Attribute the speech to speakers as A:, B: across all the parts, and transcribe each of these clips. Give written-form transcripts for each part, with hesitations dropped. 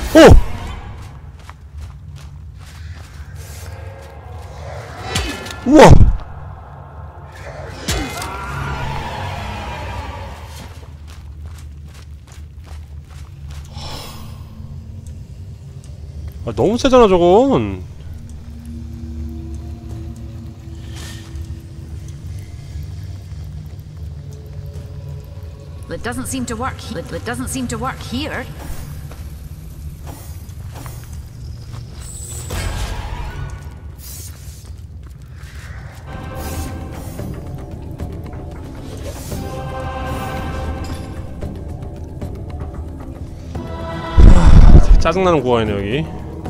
A: 오! 우와! 아, 너무 세잖아 저건.
B: It doesn't seem to work. It doesn't seem to work here.
A: 짜증나는 구간이네 여기.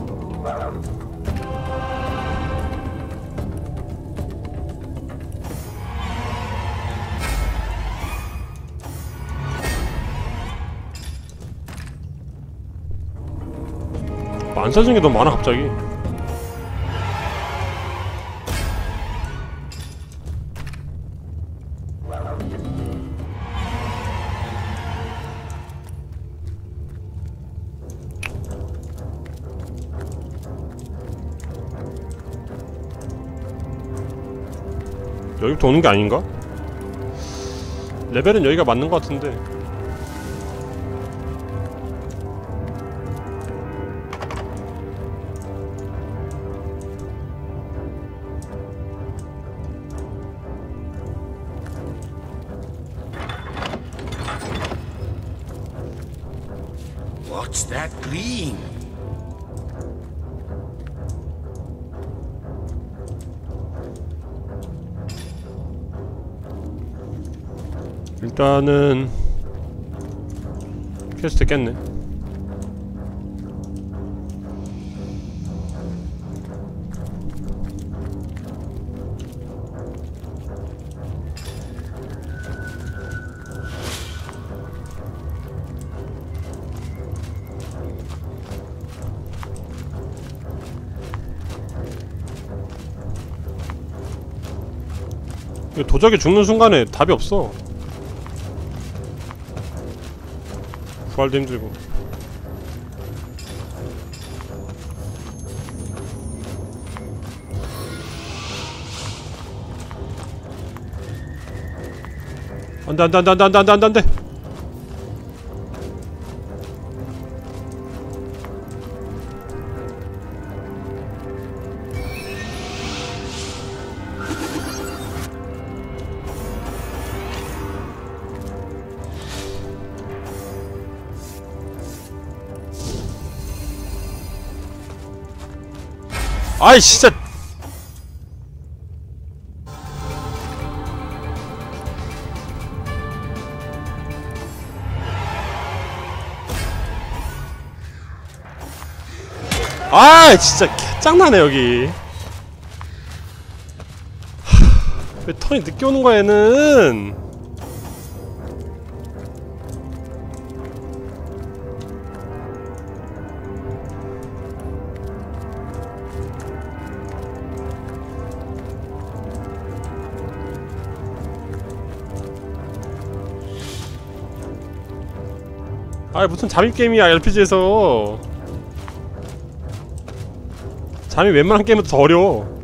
A: 안 써진 게 너무 많아 갑자기. 여기부터 오는 게 아닌가? 레벨은 여기가 맞는 것 같은데.
C: What's that green?
A: 일단은 퀘스트 깼네. 도적이 죽는 순간에 답이 없어. 부활도 힘들고. 안돼 안돼 안돼 안돼 안돼 안돼 안돼. 아이 진짜. 아 진짜 개짱나네 여기. 왜 턴이 늦게 오는 거야 얘는. 아 무슨 잠입 게임이야 RPG에서. 잠이 웬만한 게임보다 더 어려워.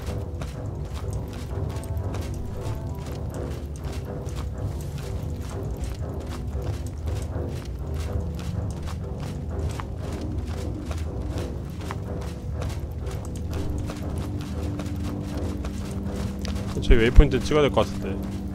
A: 저희 웨이포인트 찍어야 될 것 같은데.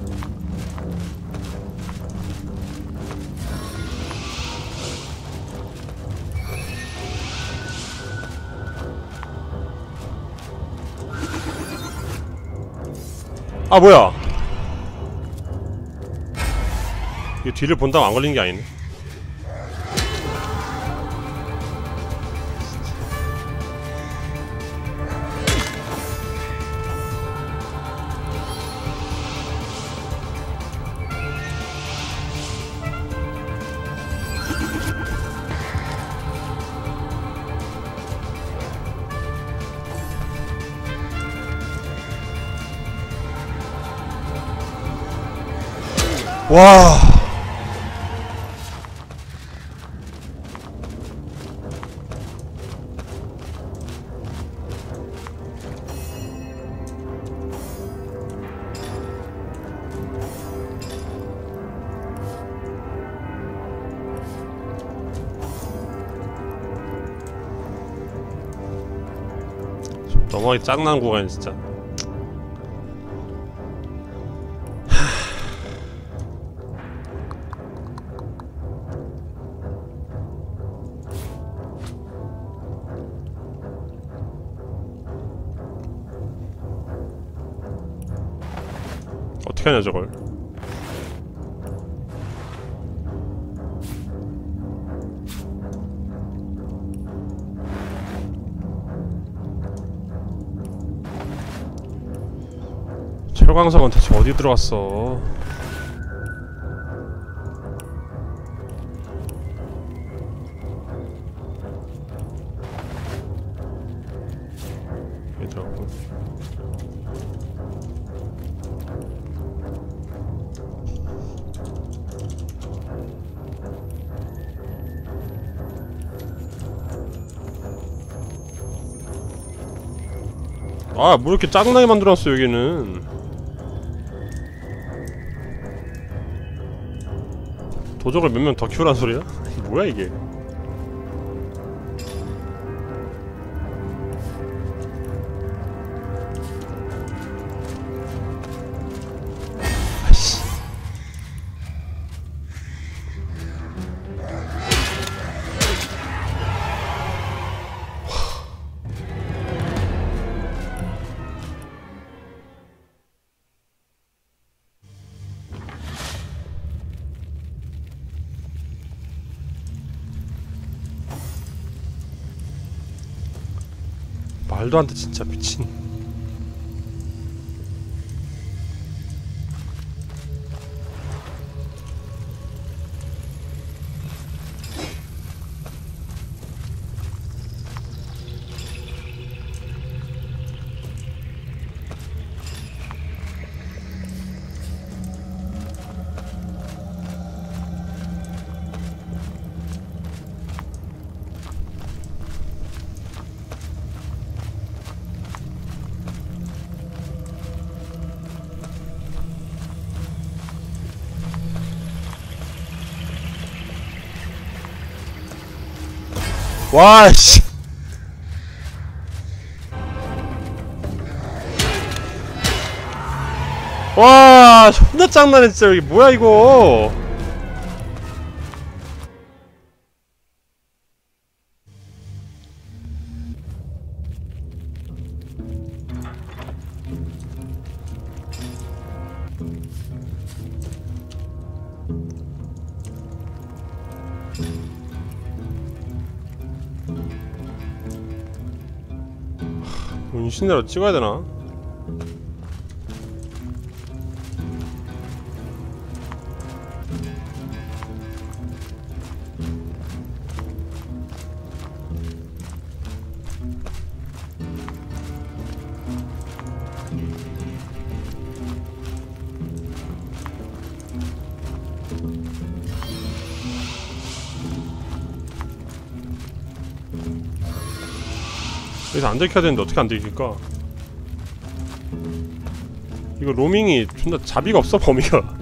A: 아 뭐야? 이거 뒤를 본다고 안 걸리는 게 아니네. 와. 너무하게 짱나는 구간이 진짜. 어떻게 하냐 저걸. 철광석은 대체 어디 들어갔어? 여기 들어가고. 아, 뭐 이렇게 짜증나게 만들어놨어 여기는. 도적을 몇 명 더 키우란 소리야? 뭐야 이게? 아이씨. 말도 안 돼 진짜 미친. 와, 씨. 와, 존나 짱나네 진짜. 여기 뭐야 이거. 운신대로 찍어야 되나? 여기서 안 들켜야 되는데 어떻게 안 들킬까? 이거 로밍이 존나 자비가 없어 범위가.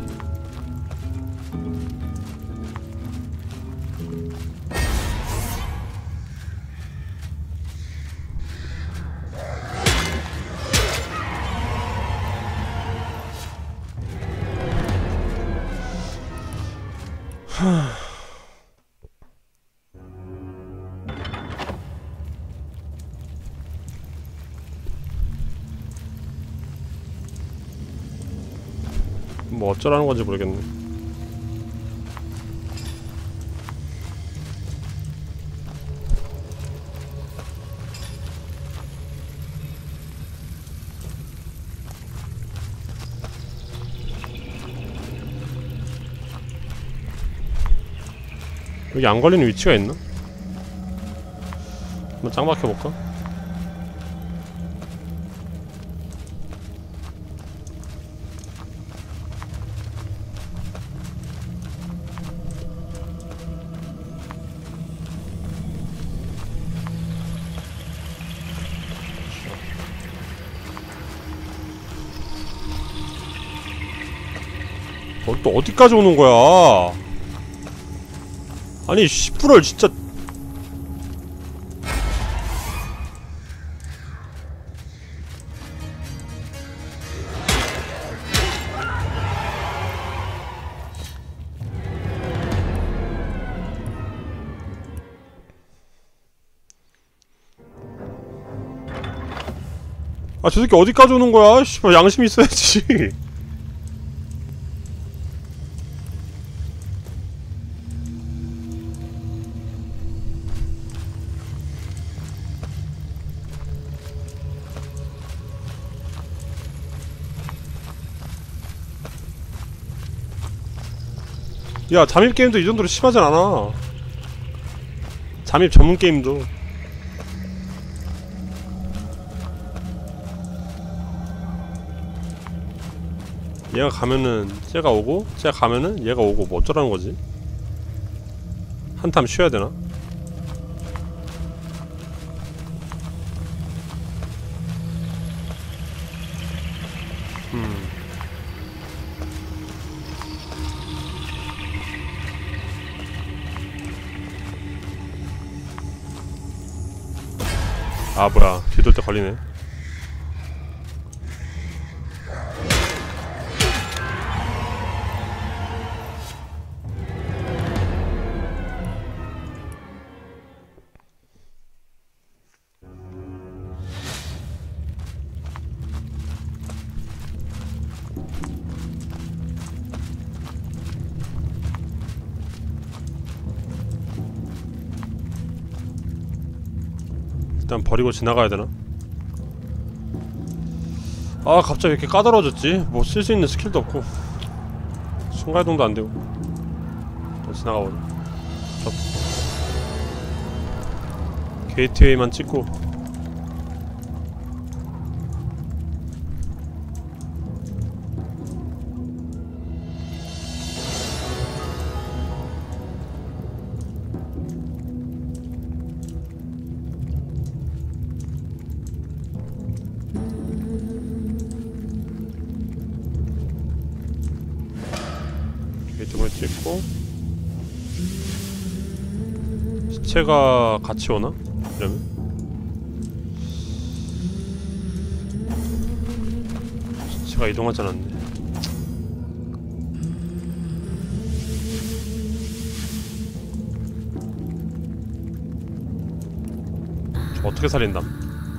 A: 뭐 어쩌라는 건지 모르겠네. 여기 안 걸리는 위치가 있나? 한번 짱 박혀볼까? 또 어디까지 오는 거야? 아니 10분을 진짜. 아, 저 새끼 어디까지 오는 거야? 씨발, 양심 있어야지. 야, 잠입 게임도 이 정도로 심하진 않아. 잠입 전문 게임도. 얘가 가면은 쟤가 오고, 쟤가 가면은 얘가 오고, 뭐 어쩌라는 거지? 한탐 쉬어야 되나? 아, 뭐야, 뒤돌 때 걸리네. 일단 버리고 지나가야 되나? 아, 갑자기 왜 이렇게 까다로워졌지? 뭐 쓸 수 있는 스킬도 없고 순간이동도 안 되고. 일단 지나가보자. 게이트웨이만 찍고. 게이트웨이 찍고. 시체가 같이 오나? 이러면? 시체가 이동하지 않았네. 저 어떻게 살린담?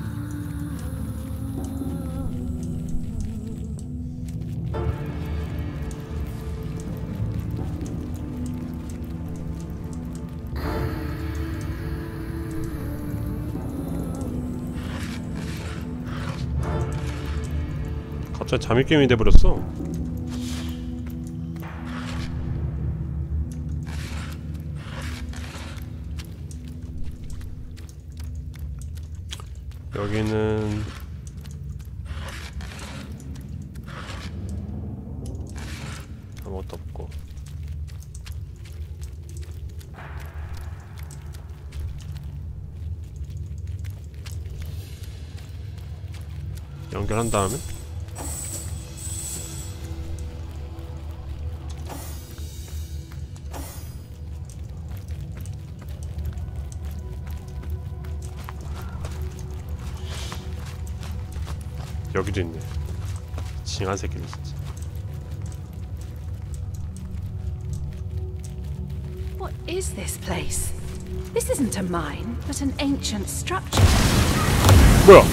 A: 갑자기 잠입게임이 돼버렸어. 여기는 아무것도 없고. 연결한 다음에 여기도 있네. 징한 새끼들 진짜.
C: What is this place? This isn't a mine, but an ancient structure.
A: 뭐야?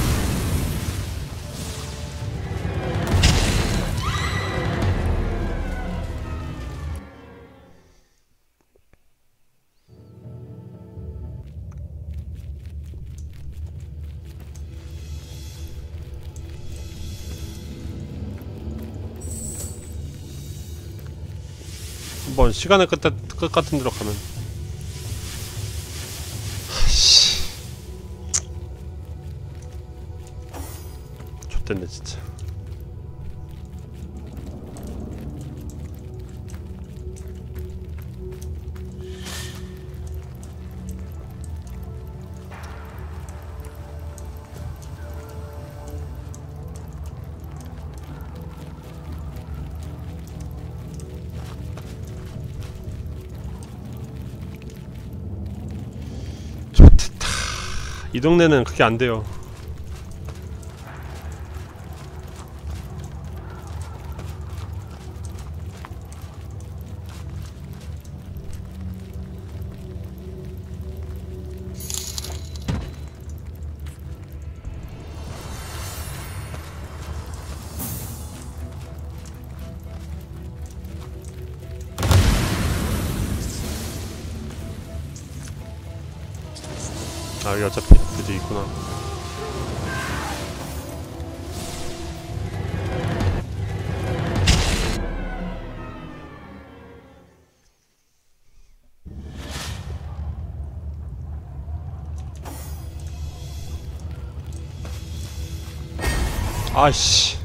A: 한번 시간의 끝 같은 데로 가면. 하씨, 좆됐네 진짜. 이 동네는 그게 안 돼요. 아 여기 어차피 그지 있구나. 아이씨.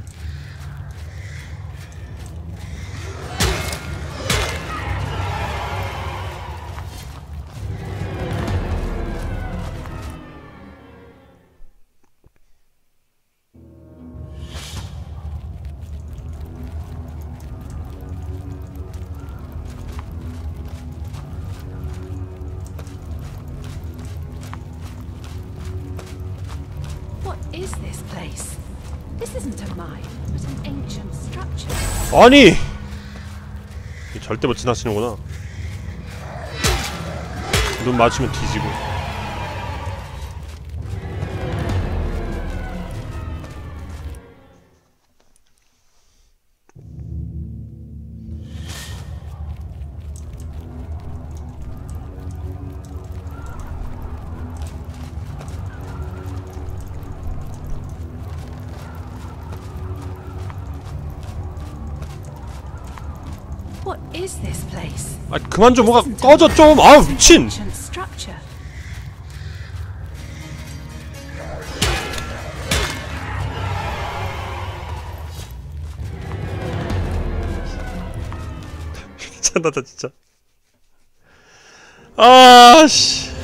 C: What is this place? This isn't a mine, but an ancient structure.
A: 아니! 절대 못 지나치는구나. 눈 맞추면 뒤지고.
C: What is this place?
A: 아 그만 좀 뭐가 꺼져 좀. 아우 미친.
C: Ancient structure.
A: 미쳤나다 진짜. 아씨.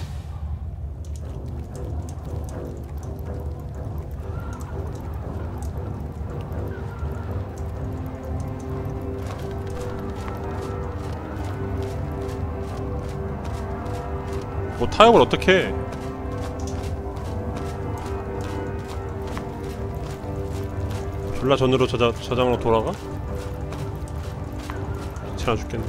A: 뭐 타협을 어떻게 해? 졸라 전으로 저장으로 돌아가? 귀찮아 죽겠네.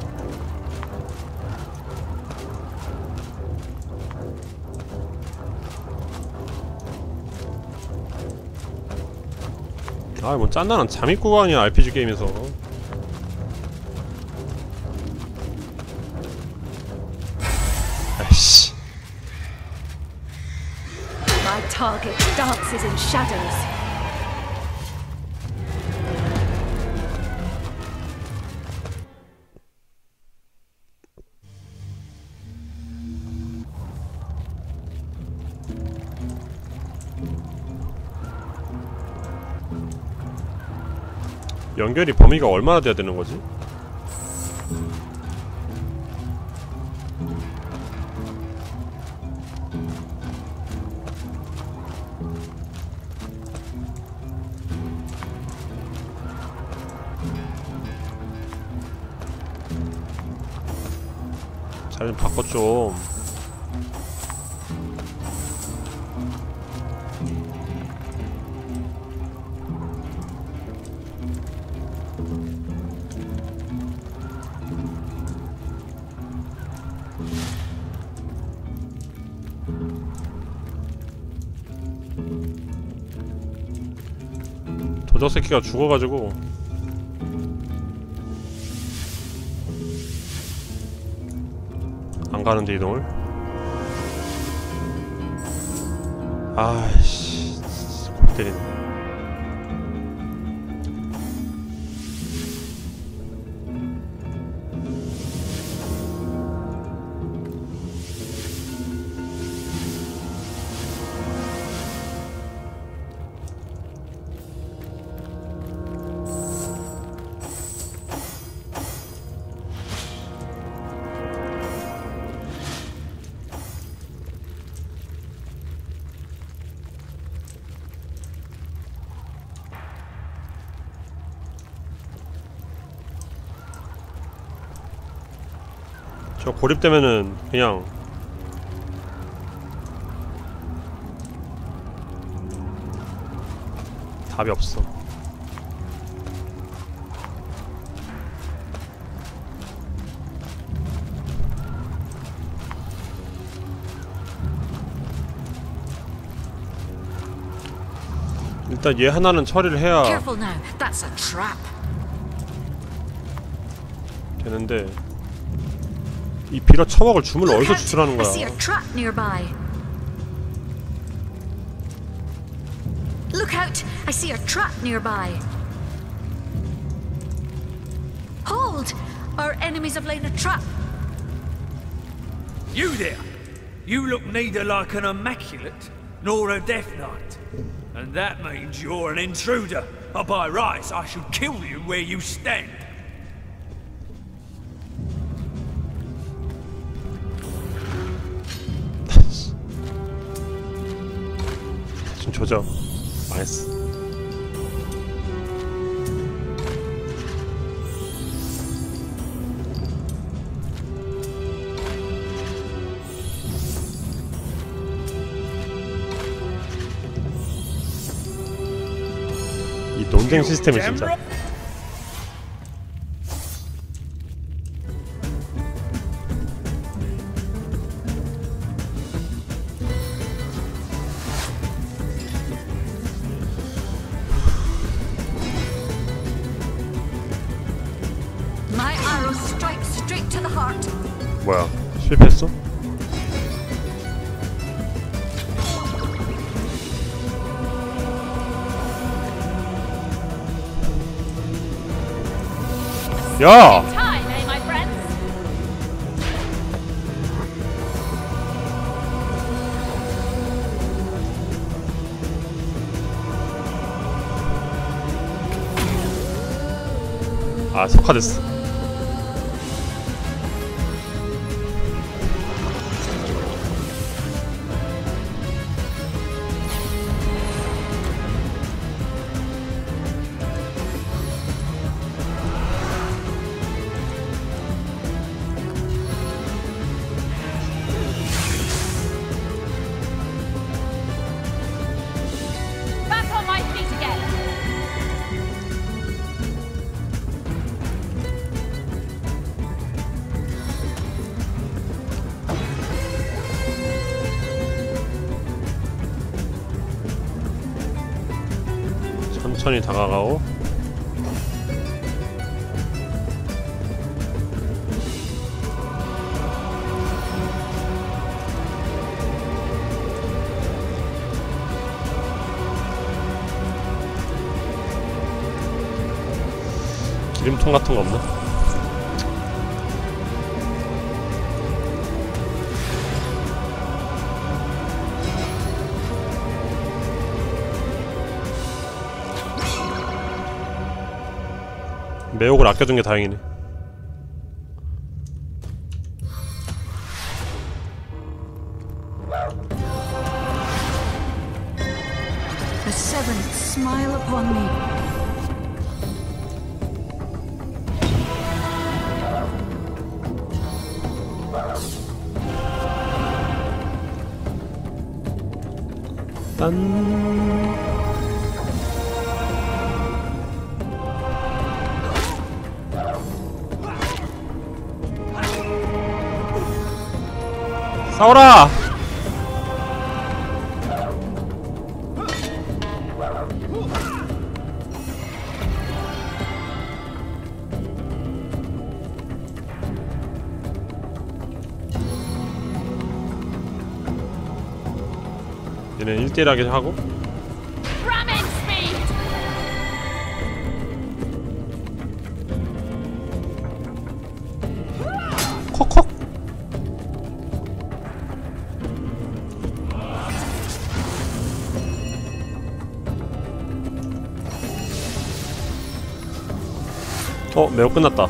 A: 아, 뭐 짠나는 잠입 구간이야 RPG 게임에서. 아이씨.
C: My target dances in shadows.
A: 연결이 범위가 얼마나 돼야 되는 거지? 잘 좀 바꿔 좀. 도적 새끼가 죽어가지고 안 가는데 이동을? 아이씨, 골 때리네. 저 고립되면은 그냥 답이 없어. 일단 얘 하나는 처리를 해야
B: Careful now. That's a trap.
A: 되는데 이 빌어 처먹을 주문을 어디서
B: Look out!
A: 추출하는
B: I
A: 거야?
B: see a trap nearby. Look out! I see a trap nearby. Hold! Our enemies have laid a trap.
D: You there! You look neither like an immaculate nor a death knight. And that means you're an intruder. By rights, I should kill you where you stand.
A: 좀 조져. 나이스. 이 논쟁 시스템이 진짜.
B: My arrow strikes straight to the heart.
A: 뭐야? 실패했어? 야!
C: Time, eh, my friends?
A: 아, 석화됐어.
C: Back on my feet again.
A: 천천히 다가가고. 기름통 같은 거 없나? 매혹을 아껴둔 게 다행이네.
B: The seventh smile upon me.
A: 딴. 싸워라! 얘네 1대1하게 하고.
C: Ramming speed.
A: 콕콕. 매우 끝났다.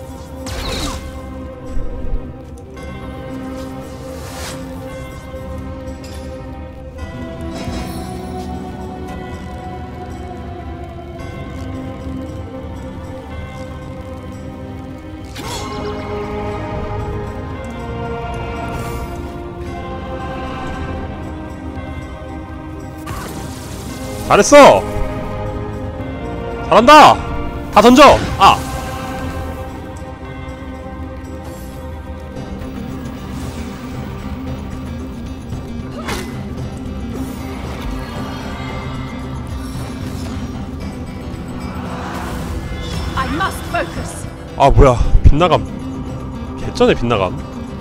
A: 잘했어! 잘한다! 다 던져! 아!
C: I must focus.
A: 아 뭐야 빗나감 개쩌네 빗나감.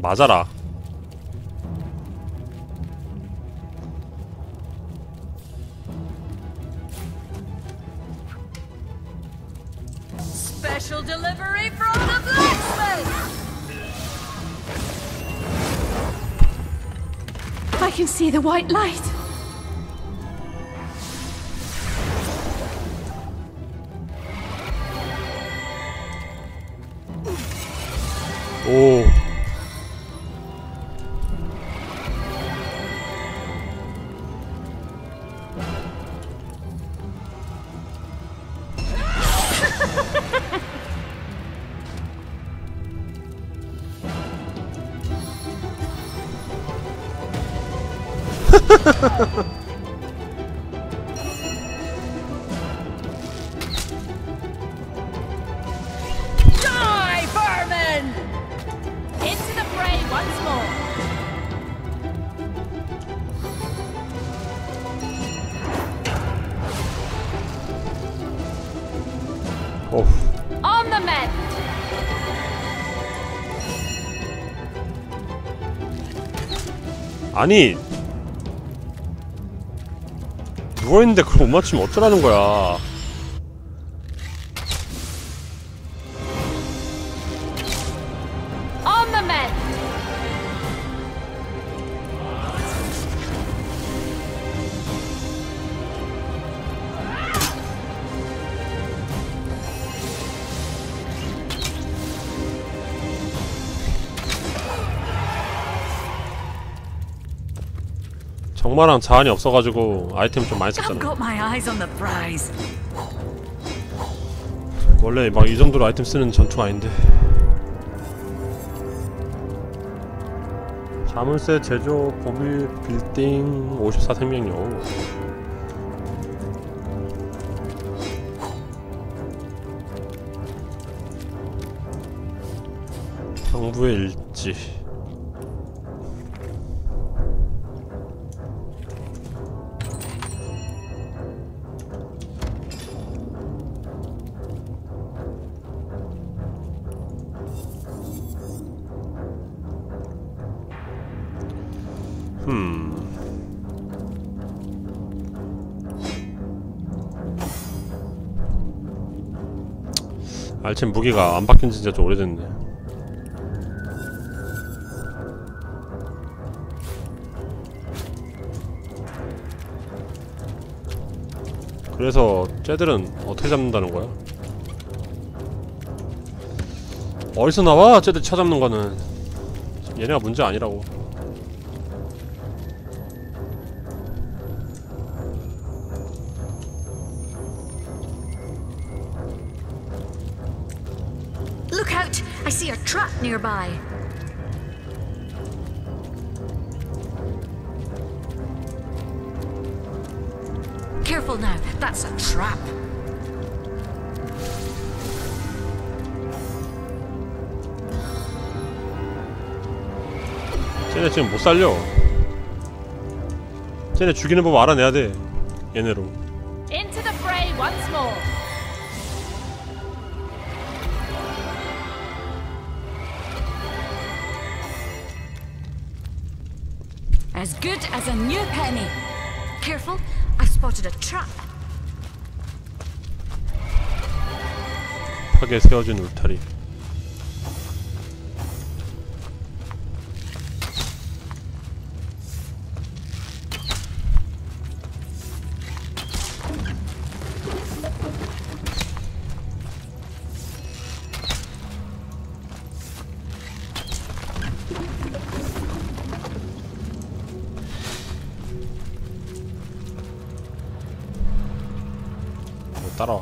A: 맞아라.
B: Special delivery from the blacksmith!
C: I can see the white light.
A: 오.
B: Die, vermin!
C: Into the fray once more.
A: 오.
C: On the mend.
A: 아니 누워있는데 그걸 못 맞추면 어쩌라는 거야.
C: On the mend.
A: 정마랑 자한이 없어가지고 아이템 좀 많이
B: I've
A: 썼잖아.
B: got my eyes on the prize.
A: 원래 막 이 정도로 아이템 쓰는 전투가 아닌데. 자물쇠 제조 보빌 빌딩 54 생명력. 정부의 일지. 알챈 무기가 안 바뀐 지 진짜 좀 오래됐네. 그래서 쟤들은 어떻게 잡는다는 거야? 어디서 나와? 쟤들 쳐잡는 거는. 얘네가 문제 아니라고.
B: Look out! I see a trap nearby. Careful now, that's a trap.
A: 쟤네 지금 못 살려. 쟤네 죽이는 법 알아내야 돼. 얘네로.
C: Into the fray once more.
B: As good as a new penny. Careful, I've spotted a trap.
A: 팍에 세워진 울타리. 따라와.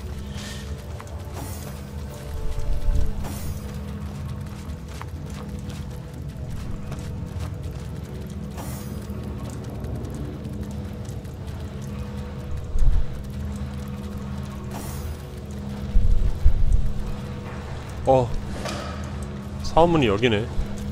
A: 사원문이 여기네.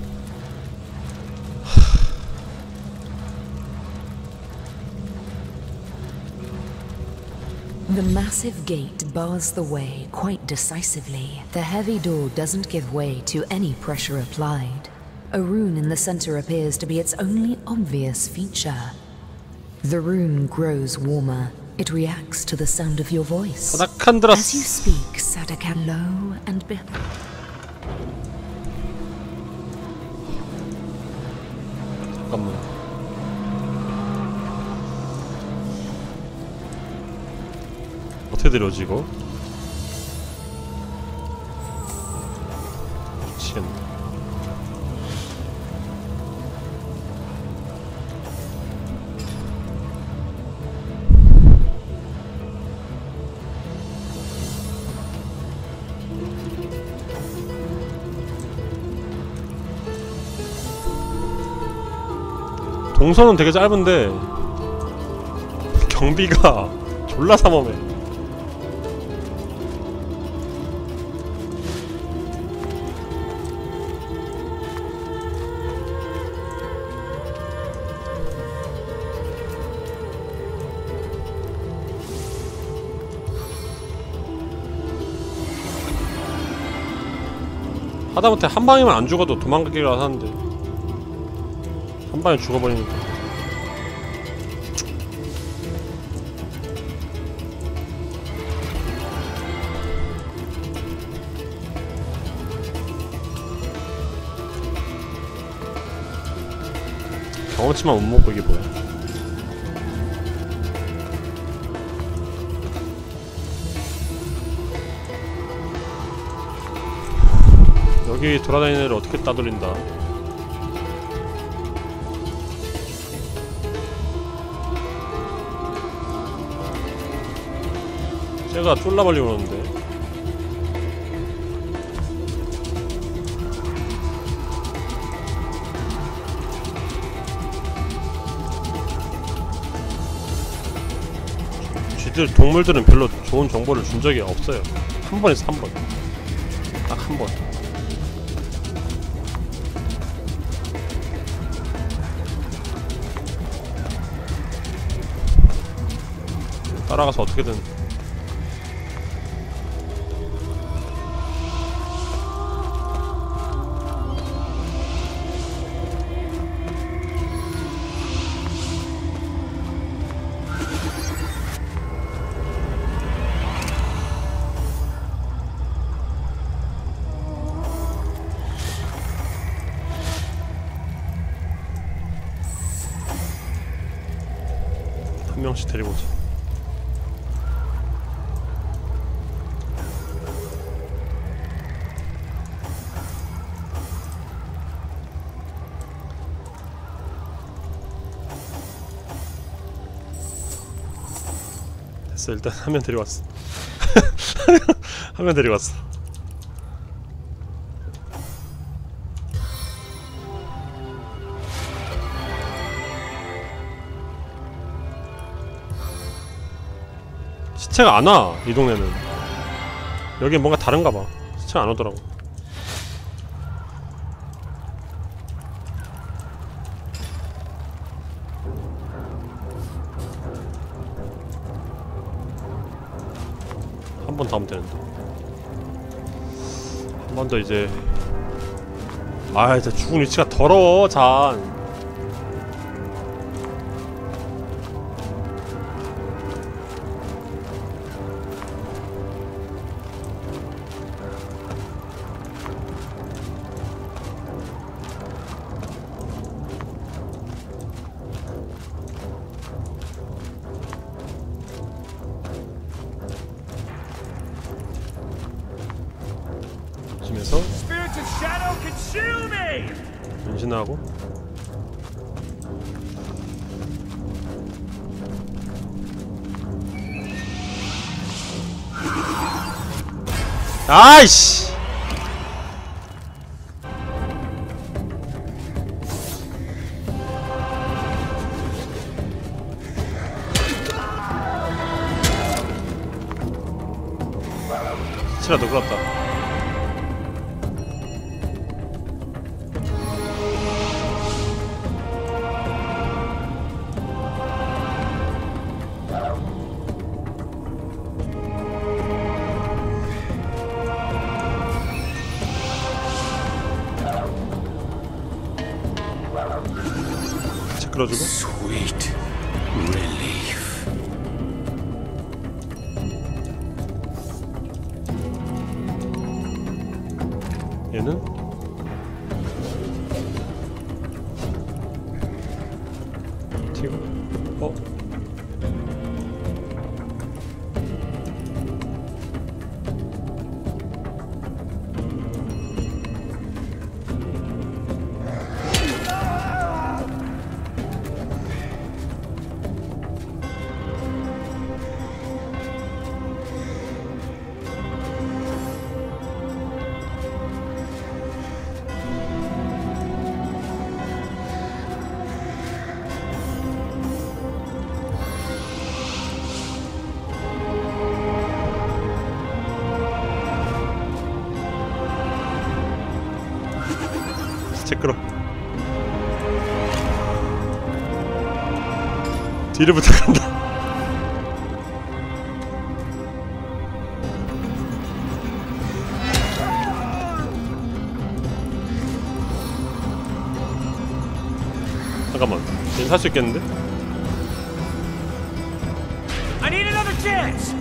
E: The massive gate bars the way quite decisively. The heavy door doesn't give way to any pressure applied. A rune in the center appears to be its only obvious feature. The rune grows warmer. It reacts to the sound of your voice. As you
A: 사다칸드라스.
E: speak, Sadakan low and
A: 잠깐만. 어떻게 데려오지 이거? 미치겠네. 동선은 되게 짧은데 경비가 졸라 삼엄해. 하다못해 한 방이면 안 죽어도 도망가기라 하는데 한 방에 죽어버리니까. 경험치만 못 먹고 이게 뭐야? 여기 돌아다니는 애를 어떻게 따돌린다. 쟤가 쫄라버리고 그러는데. 쥐들, 동물들은 별로 좋은 정보를 준 적이 없어요. 한 번에서 한 번. 딱 한 번. 따라가서 어떻게든 한 명씩 데리고 오자. 됐어, 일단 한 명 데려왔어. 한 명 데려왔어. 시체가 안 와, 이 동네는. 여긴 뭔가 다른가 봐. 시체가 안 오더라고. 한 번 더 하면 되는데. 한 번 더 이제. 아, 진짜 죽은 위치가 더러워, 잔. 조심해서 변신하고. 아이씨. 치라도 그렇다. 들어주고.
F: Sweet relief.
A: 얘는 튀고. 진짜 끌어. 뒤를 부탁한다. 잠깐만, 얘는 살 수 있겠는데?
D: I need another chance!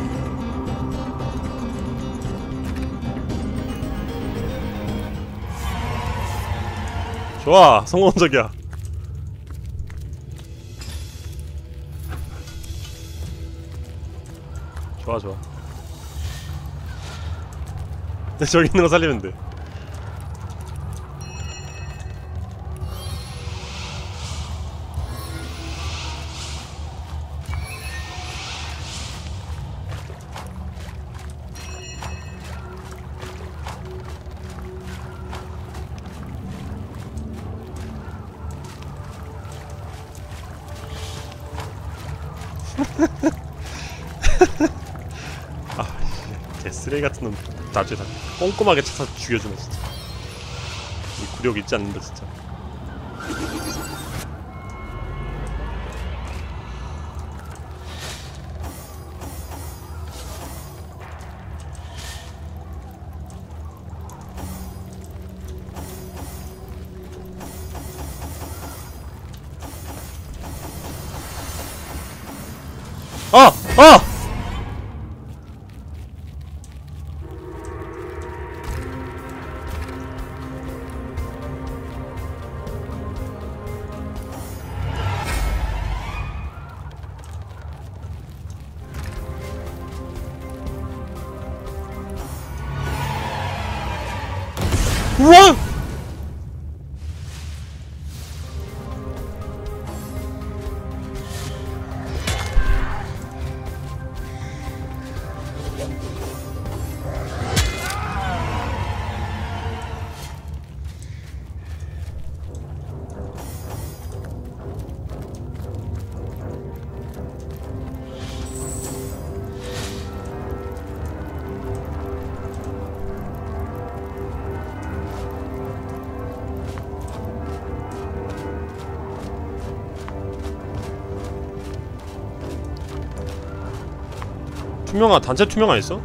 A: 좋아, 성공적이야. 좋아, 좋아. 저기 있는 거 살리면 돼. 아, 개쓰레기 같은 놈 나중에 다 꼼꼼하게 찾아서 죽여주네 진짜. 이 굴욕 있지 않는다 진짜. 우와! 투명화, 단체 투명화 있어?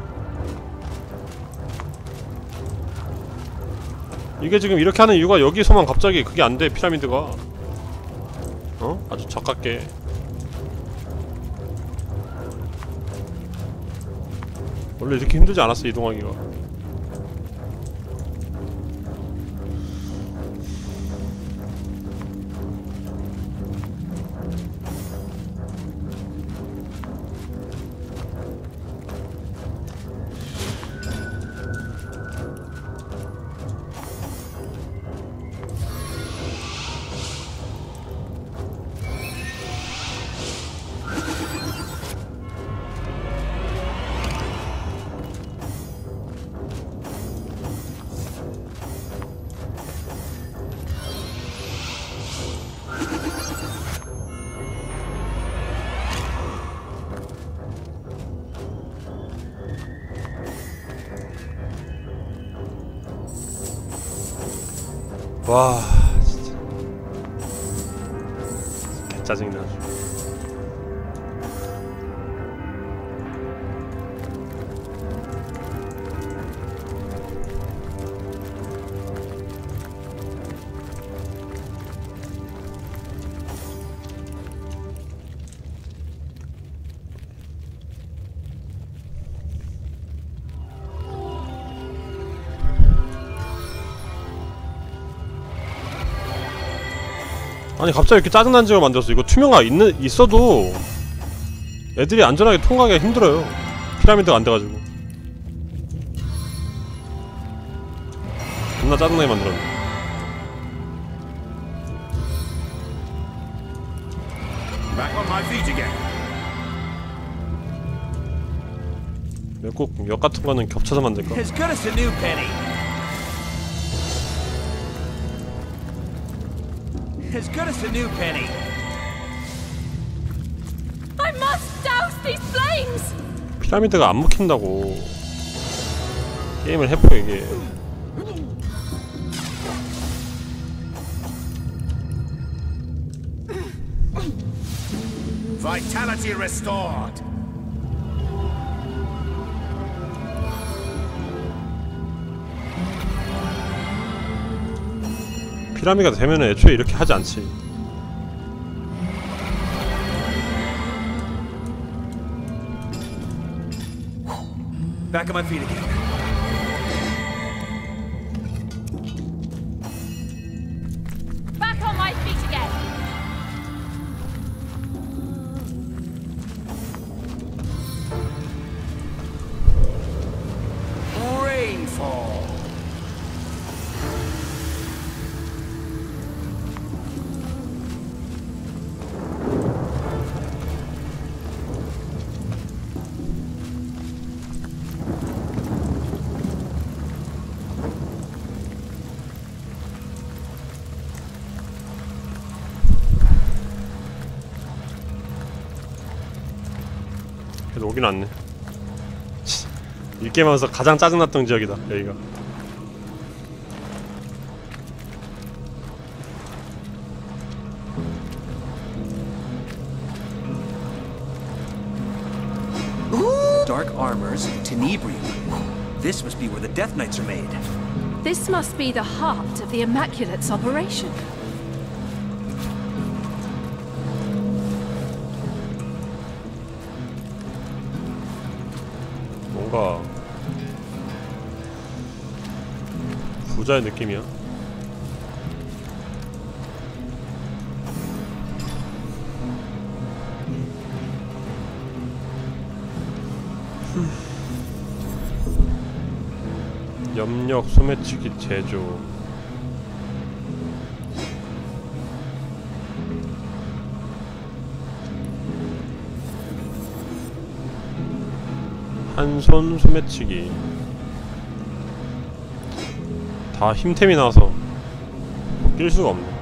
A: 이게 지금 이렇게 하는 이유가 여기서만 갑자기 그게 안 돼, 피라미드가. 어? 아주 적합게. 원래 이렇게 힘들지 않았어, 이동하기가. 와, 진짜 개짜증나. 아니 갑자기 이렇게 짜증난 지역 만들었어. 이거 투명화 있어도 애들이 안전하게 통과하기가 힘들어요. 피라미드가 안 돼가지고. 겁나 짜증나게 만들었네.
F: Back on my feet again.
A: 왜 꼭 역 같은 거는 겹쳐서 만들까?
D: As good as a new penny. As good as a new penny.
C: I must douse these flames!
A: 피라미드가 안 먹힌다고. 게임을 해보여 이게.
F: Vitality restored.
A: 피라미드가 되면은 애초에 이렇게 하지 않지.
D: Back on my feet again.
C: Back on my feet again!
F: Rainfall.
A: 그래도 오긴 왔네. 이 게임하면서 가장 짜증났던 지역이다 여기가.
G: Dark armors, Tenebrium. This must be where the Death Knights are made.
C: This must be the heart of the Immaculate's operation.
A: 뭔가 부자의 느낌이야. 염력 소매치기 제조. 한손 소매치기. 다 힘템이 나와서 낄 수가 없네.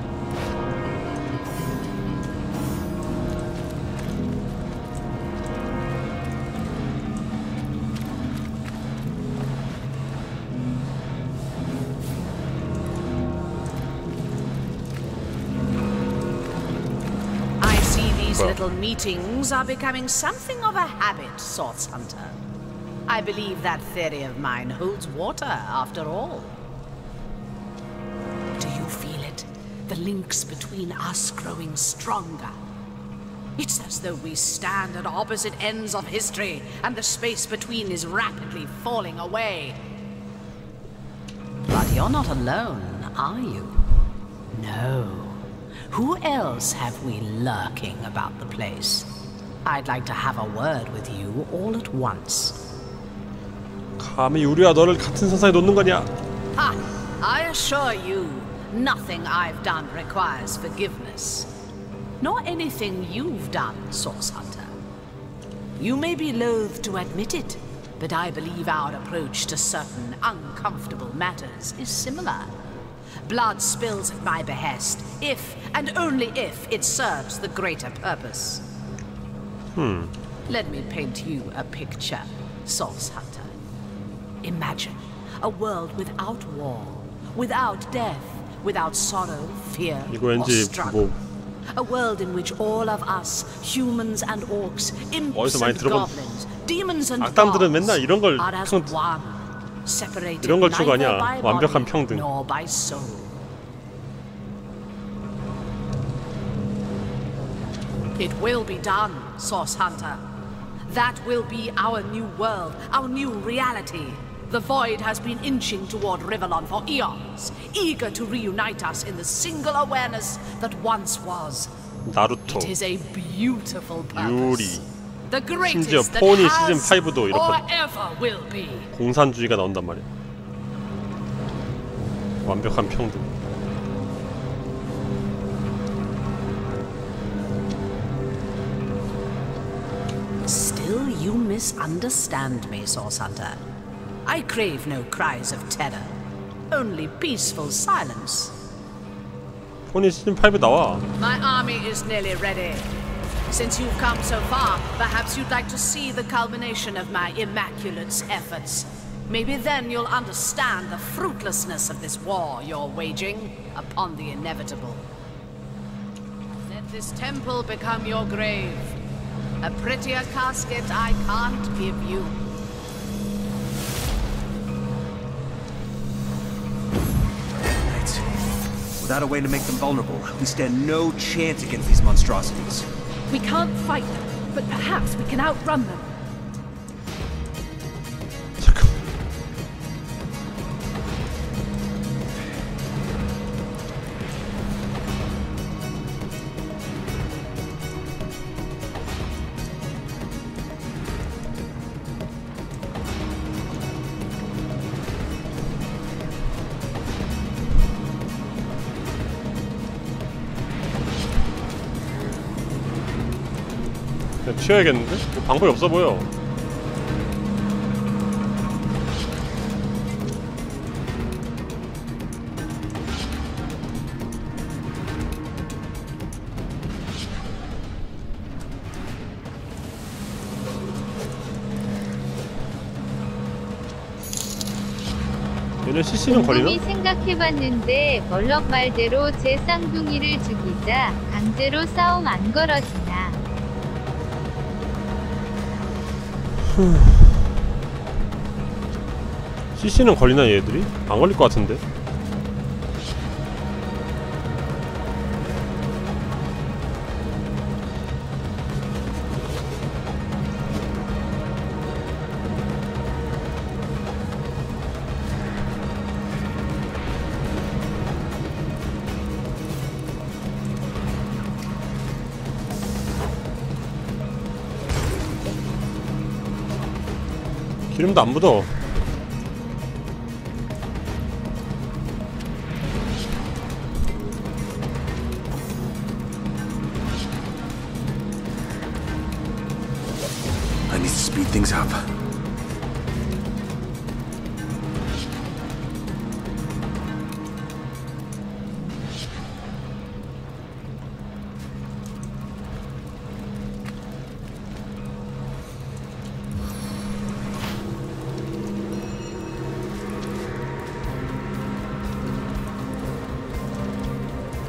H: I see these little meetings are becoming something of a habit, Source Hunter. I believe that theory of mine holds water, after all. Do you feel it? The links between us growing stronger. It's as though we stand at opposite ends of history, and the space between is rapidly falling away. But you're not alone, are you? No. Who else have we lurking about the place? I'd like to have a word with you all at once.
A: 감히 우리와 너를 같은 선상에 놓는 거냐?
H: Ha! I assure you, nothing I've done requires forgiveness. Nor anything you've done, Source Hunter. You may be loath to admit it, but I believe our approach to certain uncomfortable matters is similar. Blood spills at my behest, if and only if it serves the greater purpose. Let me paint you a picture, Source Hunter. Imagine a world without war, without death, without sorrow, fear,
A: 이거
H: or
A: 왠지
H: struggle.
A: 뭐
H: A world in which all of us, humans and orcs, imps
A: 어디서 많이
H: and
A: 들어본
H: goblins, demons and
A: 악당들은
H: gods,
A: 맨날 이런 걸
H: are as
A: 평-
H: one, separated
A: 이런 걸 추구
H: neither
A: 아니야.
H: by
A: 완벽한
H: body
A: 평등.
H: nor by soul. It will be done, Source Hunter. That will be our new world, our new reality. The Void has been inching toward Rivellon for eons, eager to reunite us in the single awareness that once was.
A: 나루토,
H: It is a beautiful
A: 유리,
H: purpose. The
A: 심지어
H: greatest that
A: 포니
H: has
A: 시즌 5도
H: or
A: 이렇게
H: ever will be.
A: 공산주의가 나온단 말이야. 완벽한 평등.
H: Still, you misunderstand me, Source Hunter. I crave no cries of terror, only peaceful silence.
A: 포니 시즌 5 나와.
H: My army is nearly ready. Since you've come so far, perhaps you'd like to see the culmination of my Immaculate's efforts. Maybe then you'll understand the fruitlessness of this war you're waging upon the inevitable. Let this temple become your grave. A prettier casket I can't give you.
G: Without a way to make them vulnerable, we stand no chance against these monstrosities.
C: We can't fight them, but perhaps we can outrun them.
A: 그냥 튀어야겠는데? 뭐 방법이 없어 보여. 얘네 CC는 걸리나?
I: 곰곰이 생각해봤는데 멀럭 말대로 제 쌍둥이를 죽이자 강제로 싸움 안 걸어지나.
A: CC는 걸리나 얘들이? 안 걸릴 것 같은데? 기름도 안 묻어.
G: I need to speed things up.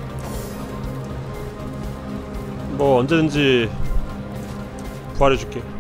A: 뭐 언제든지 부활해줄게.